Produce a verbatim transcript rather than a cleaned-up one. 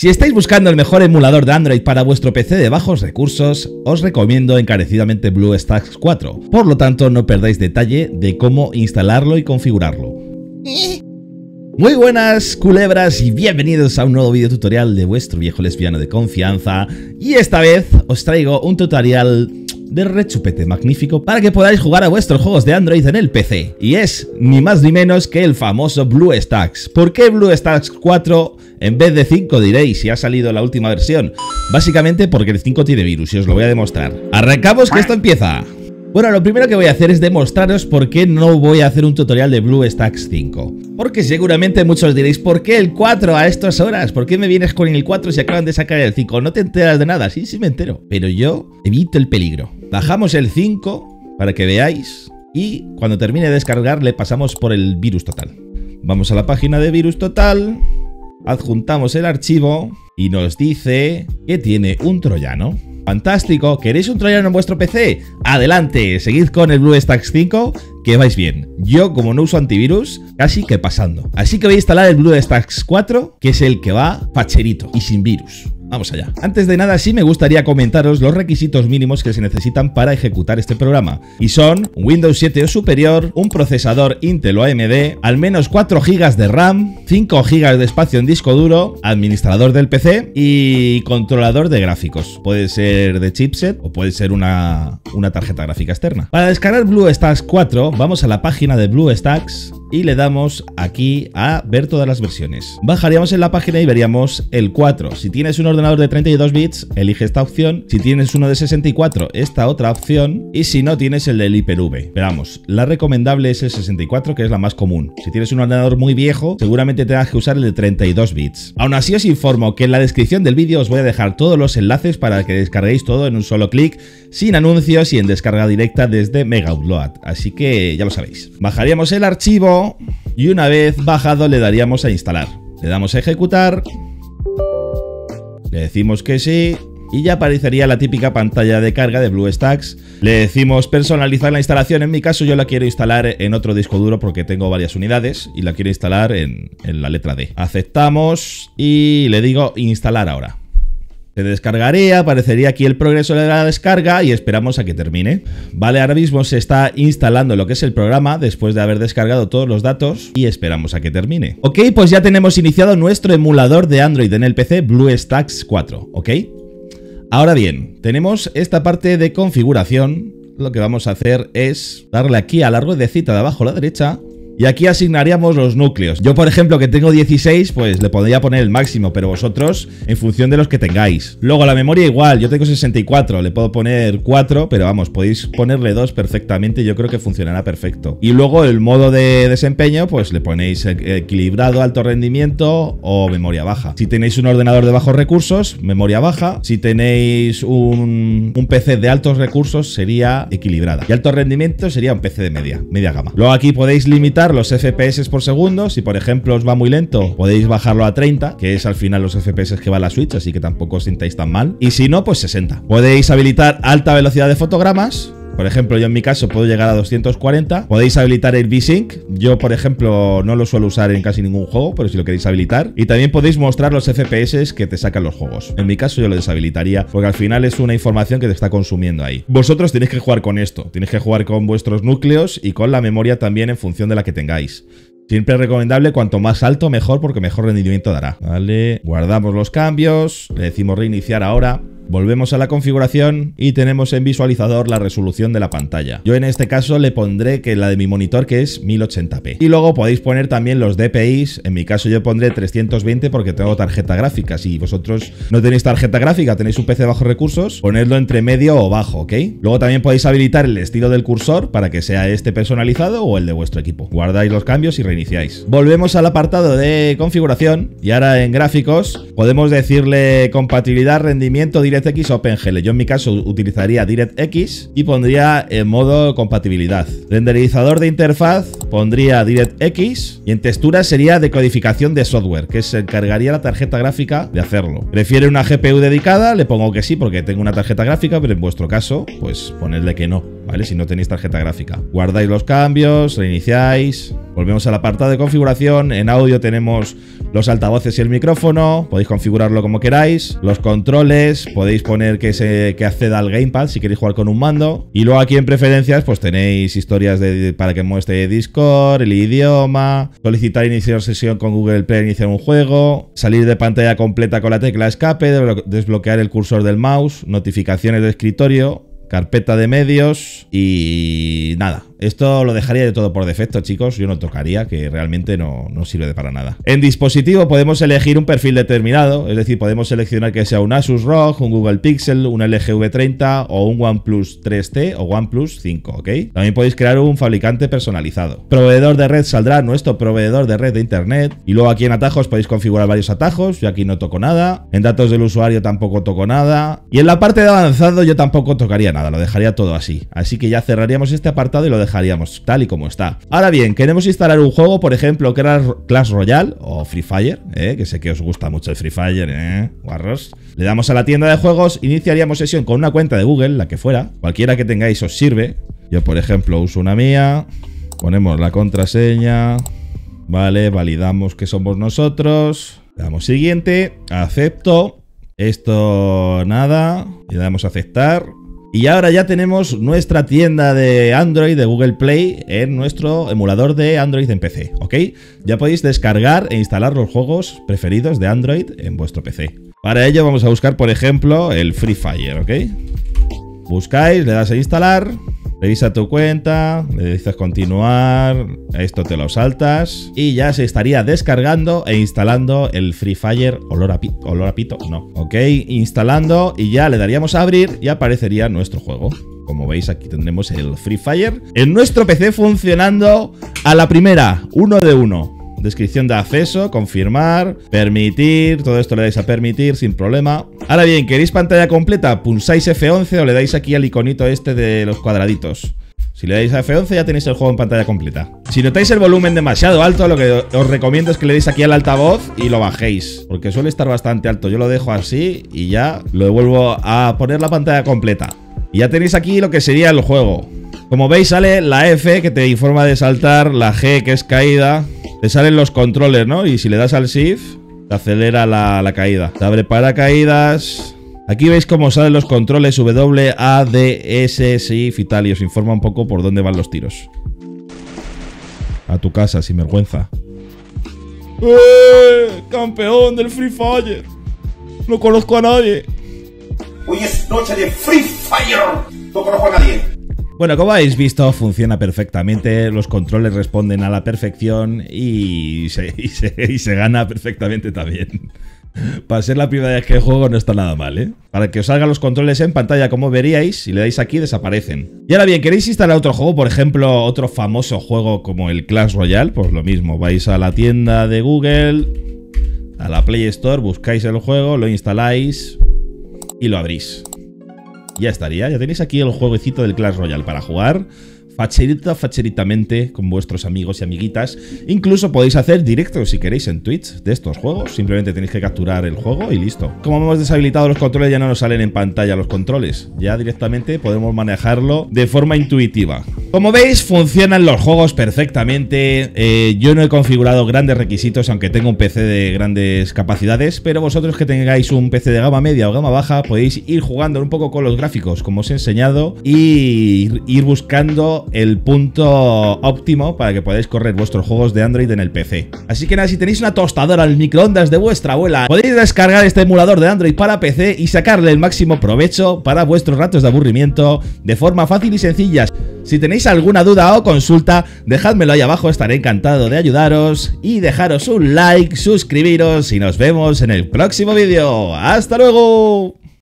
Si estáis buscando el mejor emulador de Android para vuestro P C de bajos recursos, os recomiendo encarecidamente BlueStacks cuatro. Por lo tanto, no perdáis detalle de cómo instalarlo y configurarlo. Muy buenas culebras y bienvenidos a un nuevo video tutorial de vuestro viejo lesbiano de confianza. Y esta vez os traigo un tutorial de rechupete magnífico para que podáis jugar a vuestros juegos de Android en el P C. Y es ni más ni menos que el famoso BlueStacks. ¿Por qué BlueStacks cuatro en vez de cinco, diréis, si ha salido la última versión? Básicamente porque el cinco tiene virus y os lo voy a demostrar. Arrancamos, que esto empieza. Bueno, lo primero que voy a hacer es demostraros por qué no voy a hacer un tutorial de BlueStacks cinco. Porque seguramente muchos diréis, ¿por qué el cuatro a estas horas? ¿Por qué me vienes con el cuatro si acaban de sacar el cinco? No te enteras de nada. Sí, sí me entero. Pero yo evito el peligro. Bajamos el cinco para que veáis y cuando termine de descargar le pasamos por el virus total. Vamos a la página de virus total, adjuntamos el archivo y nos dice que tiene un troyano. Fantástico, ¿queréis un troyano en vuestro P C? Adelante, seguid con el BlueStacks cinco, que vais bien. Yo, como no uso antivirus, casi que pasando. Así que voy a instalar el BlueStacks cuatro, que es el que va facherito y sin virus. Vamos allá. Antes de nada, sí me gustaría comentaros los requisitos mínimos que se necesitan para ejecutar este programa. Y son Windows siete o superior, un procesador Intel o A M D, al menos cuatro gigas de RAM, cinco gigas de espacio en disco duro, administrador del P C y controlador de gráficos. Puede ser de chipset o puede ser una, una tarjeta gráfica externa. Para descargar BlueStacks cuatro, vamos a la página de BlueStacks y le damos aquí a ver todas las versiones. Bajaríamos en la página y veríamos el cuatro. Si tienes un ordenador de treinta y dos bits, elige esta opción. Si tienes uno de sesenta y cuatro, esta otra opción. Y si no, tienes el del Hyper-V. Pero vamos, la recomendable es el sesenta y cuatro, que es la más común. Si tienes un ordenador muy viejo, seguramente tengas que usar el de treinta y dos bits. Aún así, os informo que en la descripción del vídeo os voy a dejar todos los enlaces para que descarguéis todo en un solo clic, sin anuncios y en descarga directa desde Mega Upload. Así que ya lo sabéis. Bajaríamos el archivo y una vez bajado le daríamos a instalar. Le damos a ejecutar. Le decimos que sí y ya aparecería la típica pantalla de carga de BlueStacks. Le decimos personalizar la instalación. En mi caso yo la quiero instalar en otro disco duro porque tengo varias unidades y la quiero instalar en, en la letra D. Aceptamos y le digo instalar ahora. Se descargaría, aparecería aquí el progreso de la descarga y esperamos a que termine. Vale, ahora mismo se está instalando lo que es el programa después de haber descargado todos los datos y esperamos a que termine. Ok, pues ya tenemos iniciado nuestro emulador de Android en el P C BlueStacks cuatro, ¿ok? Ahora bien, tenemos esta parte de configuración. Lo que vamos a hacer es darle aquí a la ruedecita de abajo a la derecha. Y aquí asignaríamos los núcleos. Yo, por ejemplo, que tengo dieciséis, pues le podría poner el máximo, pero vosotros, en función de los que tengáis. Luego, la memoria igual, yo tengo sesenta y cuatro, le puedo poner cuatro, pero vamos, podéis ponerle dos perfectamente, yo creo que funcionará perfecto. Y luego, el modo de desempeño, pues le ponéis equilibrado, alto rendimiento o memoria baja. Si tenéis un ordenador de bajos recursos, memoria baja. Si tenéis un, un P C de altos recursos, sería equilibrada. Y alto rendimiento sería un P C de media, media gama. Luego aquí podéis limitar los F P S por segundo. Si por ejemplo os va muy lento, podéis bajarlo a treinta, que es al final los F P S que va la Switch, así que tampoco os sintáis tan mal. Y si no, pues sesenta. Podéis habilitar alta velocidad de fotogramas. Por ejemplo, yo en mi caso puedo llegar a doscientos cuarenta. Podéis habilitar el V-Sync. Yo, por ejemplo, no lo suelo usar en casi ningún juego, pero si lo queréis habilitar. Y también podéis mostrar los F P S que te sacan los juegos. En mi caso yo lo deshabilitaría, porque al final es una información que te está consumiendo ahí. Vosotros tenéis que jugar con esto. Tenéis que jugar con vuestros núcleos y con la memoria también en función de la que tengáis. Siempre es recomendable cuanto más alto mejor, porque mejor rendimiento dará. Vale, guardamos los cambios. Le decimos reiniciar ahora. Volvemos a la configuración y tenemos en visualizador la resolución de la pantalla. Yo en este caso le pondré que la de mi monitor, que es mil ochenta p. Y luego podéis poner también los D P Is. En mi caso yo pondré trescientos veinte porque tengo tarjeta gráfica. Si vosotros no tenéis tarjeta gráfica, tenéis un P C de bajos recursos, ponedlo entre medio o bajo, ¿ok? Luego también podéis habilitar el estilo del cursor para que sea este personalizado o el de vuestro equipo. Guardáis los cambios y reiniciáis. Volvemos al apartado de configuración y ahora en gráficos podemos decirle compatibilidad, rendimiento, DirectX o OpenGL. Yo en mi caso utilizaría DirectX y pondría en modo compatibilidad. Renderizador de interfaz pondría DirectX y en textura sería decodificación de software, que se encargaría la tarjeta gráfica de hacerlo. ¿Prefiere una G P U dedicada? Le pongo que sí porque tengo una tarjeta gráfica, pero en vuestro caso, pues ponedle que no. ¿vale? Si no tenéis tarjeta gráfica. Guardáis los cambios, reiniciáis, volvemos al apartado de configuración. En audio tenemos los altavoces y el micrófono, podéis configurarlo como queráis. Los controles, podéis poner que, se, que acceda al gamepad si queréis jugar con un mando. Y luego aquí en preferencias pues tenéis historias de, para que muestre Discord, el idioma, solicitar iniciar sesión con Google Play, iniciar un juego, salir de pantalla completa con la tecla escape, desbloquear el cursor del mouse, notificaciones de escritorio, carpeta de medios y nada. Esto lo dejaría de todo por defecto, chicos. Yo no tocaría, que realmente no, no sirve para nada. En dispositivo podemos elegir un perfil determinado, es decir, podemos seleccionar que sea un Asus R O G, un Google Pixel, un L G V treinta o un OnePlus tres T o OnePlus cinco, ¿ok? También podéis crear un fabricante personalizado. Proveedor de red saldrá nuestro proveedor de red de internet. Y luego aquí en atajos podéis configurar varios atajos. Yo aquí no toco nada. En datos del usuario tampoco toco nada. Y en la parte de avanzado yo tampoco tocaría nada, lo dejaría todo así. Así que ya cerraríamos este apartado y lo dejaríamos tal y como está. Ahora bien, queremos instalar un juego, por ejemplo, que era Clash Royale o Free Fire, ¿eh? Que sé que os gusta mucho el Free Fire, ¿eh? Guarros. Le damos a la tienda de juegos, iniciaríamos sesión con una cuenta de Google, la que fuera, cualquiera que tengáis os sirve. Yo, por ejemplo, uso una mía, ponemos la contraseña, vale, validamos que somos nosotros, le damos siguiente, acepto, esto nada, le damos a aceptar. Y ahora ya tenemos nuestra tienda de Android de Google Play en nuestro emulador de Android en P C, ¿ok? Ya podéis descargar e instalar los juegos preferidos de Android en vuestro P C. Para ello vamos a buscar, por ejemplo, el Free Fire, ¿ok? Buscáis, le das a instalar, revisa tu cuenta, le dices continuar, esto te lo saltas y ya se estaría descargando e instalando el Free Fire. Olor a pito, olor a pito, no. Ok, instalando y ya le daríamos a abrir y aparecería nuestro juego. Como veis, aquí tendremos el Free Fire en nuestro P C funcionando a la primera, uno de uno. Descripción de acceso, confirmar, permitir, todo esto le dais a permitir sin problema. Ahora bien, ¿queréis pantalla completa? Pulsáis F once o le dais aquí al iconito este de los cuadraditos. Si le dais a F once ya tenéis el juego en pantalla completa. Si notáis el volumen demasiado alto, lo que os recomiendo es que le deis aquí al altavoz y lo bajéis, porque suele estar bastante alto. Yo lo dejo así y ya lo vuelvo a poner la pantalla completa. Y ya tenéis aquí lo que sería el juego. Como veis sale la F que te informa de saltar, la G que es caída. Te salen los controles, ¿no? Y si le das al Shift, te acelera la, la caída. Te abre paracaídas. Aquí veis cómo salen los controles W, A, D, S, Shift y tal. Y os informa un poco por dónde van los tiros. A tu casa, sin vergüenza. ¡Eh! ¡Campeón del Free Fire! No conozco a nadie. Hoy es noche de Free Fire. No conozco a nadie. Bueno, como habéis visto, funciona perfectamente, los controles responden a la perfección y se, y se, y se gana perfectamente también. Para ser la primera vez que juego no está nada mal, ¿eh? Para que os salgan los controles en pantalla, como veríais, si le dais aquí desaparecen. Y ahora bien, ¿queréis instalar otro juego? Por ejemplo, otro famoso juego como el Clash Royale. Pues lo mismo, vais a la tienda de Google, a la Play Store, buscáis el juego, lo instaláis y lo abrís. Ya estaría, ya tenéis aquí el jueguecito del Clash Royale para jugar facherita, facheritamente con vuestros amigos y amiguitas. Incluso podéis hacer directos si queréis en Twitch de estos juegos. Simplemente tenéis que capturar el juego y listo. Como hemos deshabilitado los controles, ya no nos salen en pantalla los controles. Ya directamente podemos manejarlo de forma intuitiva. Como veis, funcionan los juegos perfectamente. Eh, yo no he configurado grandes requisitos, aunque tengo un P C de grandes capacidades. Pero vosotros que tengáis un P C de gama media o gama baja, podéis ir jugando un poco con los gráficos, como os he enseñado, y ir buscando el punto óptimo para que podáis correr vuestros juegos de Android en el P C. Así que nada, si tenéis una tostadora al microondas de vuestra abuela, podéis descargar este emulador de Android para P C y sacarle el máximo provecho para vuestros ratos de aburrimiento de forma fácil y sencilla. Si tenéis alguna duda o consulta, dejádmelo ahí abajo, estaré encantado de ayudaros y dejaros un like, suscribiros y nos vemos en el próximo vídeo. ¡Hasta luego!